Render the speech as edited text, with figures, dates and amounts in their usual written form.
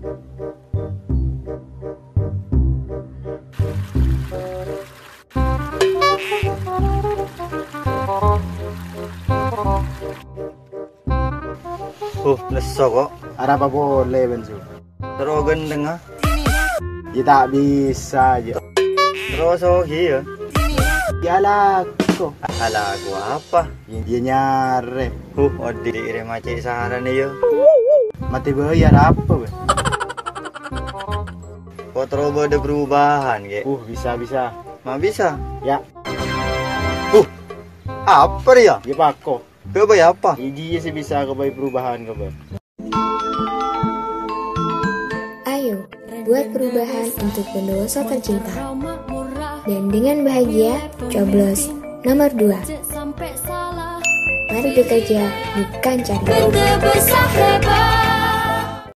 Leso kok. Ada apa boleh bensu? Terus gendeng ah. Ya tak bisa aja. Terus oke ya. Yalah kok. Alah aku apa? Dia nyare. Odi dikirim macet saran ya. Mati bayar apa be? Kok terus ada perubahan ke? Bisa. Mak bisa? Ya. Apa dia? Ya pako. Kau bayar apa? Iji sih bisa kebayi perubahan ke be. Ayo, buat perubahan untuk Bondowoso tercinta. Dan dengan bahagia, coblos nomor 2. Mari bekerja, bukan cari.